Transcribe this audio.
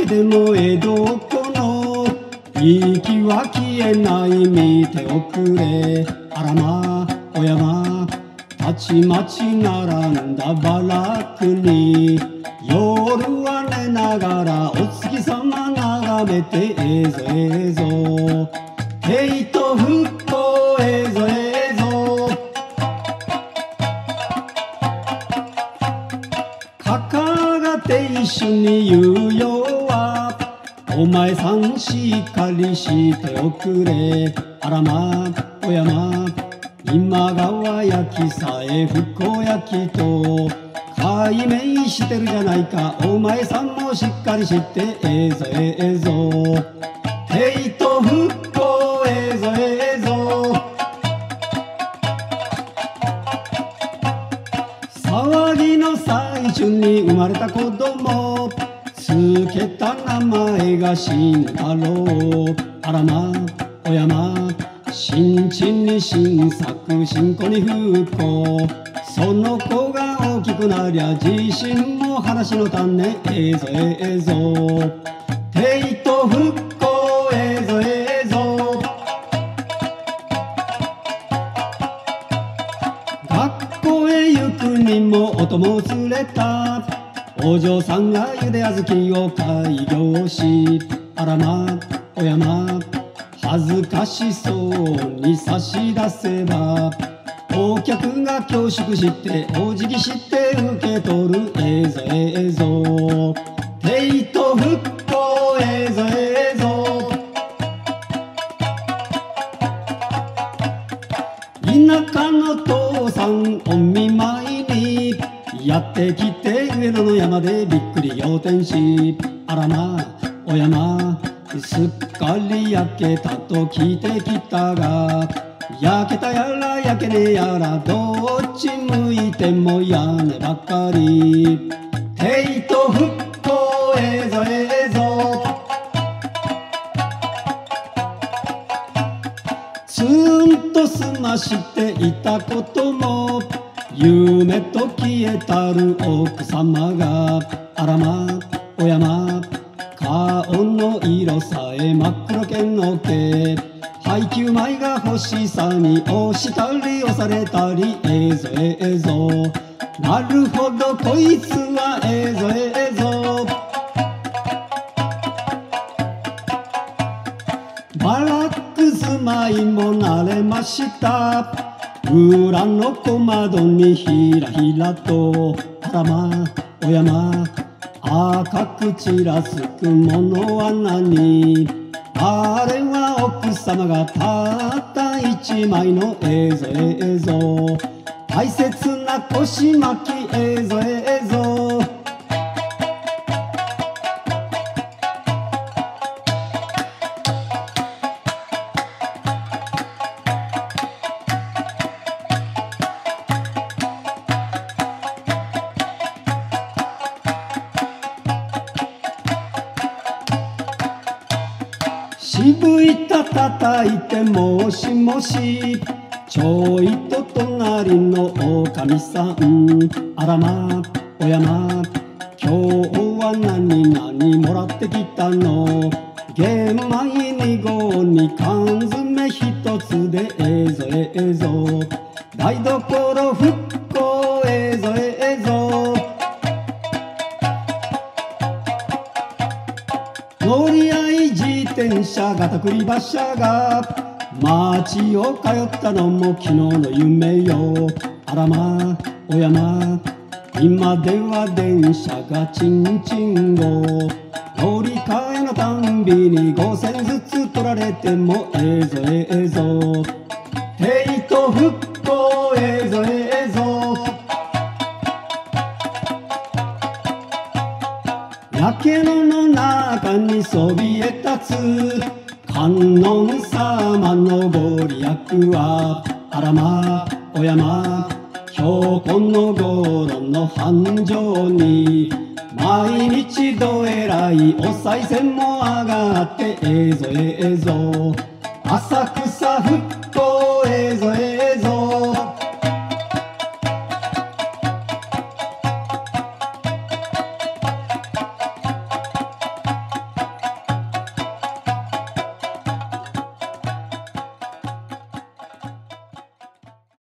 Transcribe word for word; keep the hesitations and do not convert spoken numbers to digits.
けでも江戸この息は消えない見ておくれ。あらまお山たちまち並んだバラックに夜は寝ながらお月様眺めてええぞええぞ平と復興ええぞええぞかかがて一緒に言うよはお前さんしっかりしておくれ。あらまお山今川焼きさえ復興焼きと解明してるじゃないか。お前さんもしっかりしてええぞええぞ平と復興ええぞええぞ騒ぎの最中に生まれた子供つけた名前が新太郎。あらまお山新地に新作新子に復興その子が大きくなりゃ自身も話の種ええぞええぞ平と復興ええぞええぞ学校へ行くにもお供を連れたお嬢さんがゆであずきを開業しあらまお山恥ずかしそうに差し出せばお客が恐縮してお辞儀して受け取るええぞええぞ平と復興ええぞええぞ田舎の父さんお見舞いにやってきて上野の山でびっくり仰天しあらまお山すっかり焼けたと聞いてきたが焼けたやら焼けねえやらどっち向いても屋根ばっかり平と復興ええぞええぞツンと済ましていたことも夢と消えたる奥様があらまお山顔の色さえ真っ黒けの毛配給米が欲しさに押したり押されたりええぞええぞなるほどこいつはええぞええぞバラック住まいも慣れました裏の小窓にひらひらとあらまお山赤く散らす雲の穴にあれは奥様がたった一枚のええぞええぞ大切な腰巻きええぞええぞ渋いた叩いてもしもしちょいと隣のおかみさんあらまお山今日は何々もらってきたの玄米に合に缶詰一つでええぞええぞ台所復興ええぞええぞ乗り合い自転車がたくり馬車が街を通ったのも昨日の夢よあらまお山今では電車がちんちんご乗り換えのたんびにごせんずつ取られてもええぞええぞ平と復興ええぞええぞやけ野の中にそびえ立つ観音様のご利益はあらまお山標高のごろの繁盛に毎日どえらいお賽銭も上がってええぞええぞ浅草復